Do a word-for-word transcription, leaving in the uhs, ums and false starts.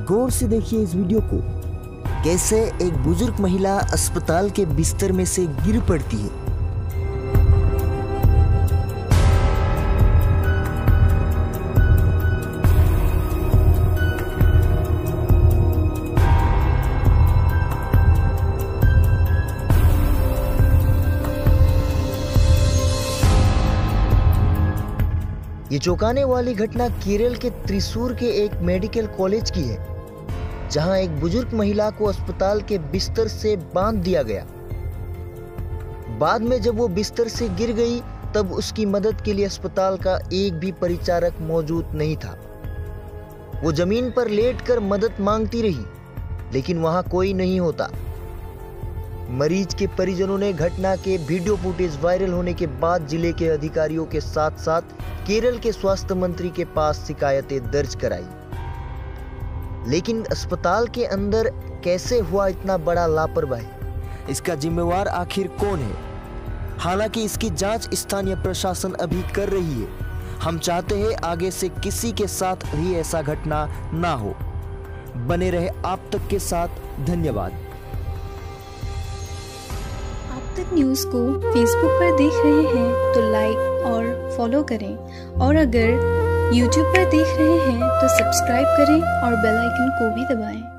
गौर से देखिए इस वीडियो को, कैसे एक बुजुर्ग महिला अस्पताल के बिस्तर में से गिर पड़ती है। ये चौंकाने वाली घटना केरल के त्रिशूर के एक मेडिकल कॉलेज की है, जहां एक बुजुर्ग महिला को अस्पताल के बिस्तर से बांध दिया गया। बाद में जब वो बिस्तर से गिर गई, तब उसकी मदद के लिए अस्पताल का एक भी परिचारक मौजूद नहीं था। वो जमीन पर लेटकर मदद मांगती रही, लेकिन वहां कोई नहीं होता। मरीज के परिजनों ने घटना के वीडियो फुटेज वायरल होने के बाद जिले के अधिकारियों के साथ साथ केरल के स्वास्थ्य मंत्री के पास शिकायतें दर्ज कराई। लेकिन अस्पताल के अंदर कैसे हुआ इतना बड़ा लापरवाही? इसका जिम्मेवार आखिर कौन है? हालांकि इसकी जांच स्थानीय प्रशासन अभी कर रही है। हम चाहते हैं आगे से किसी के साथ भी ऐसा घटना ना हो। बने रहे आप तक के साथ। धन्यवाद। आप तक न्यूज़ को फेसबुक पर देख रहे हैं तो लाइक और फॉलो करें, और अगर यूट्यूब पर देख रहे हैं तो सब्सक्राइब करें और बेल आइकन को भी दबाएं।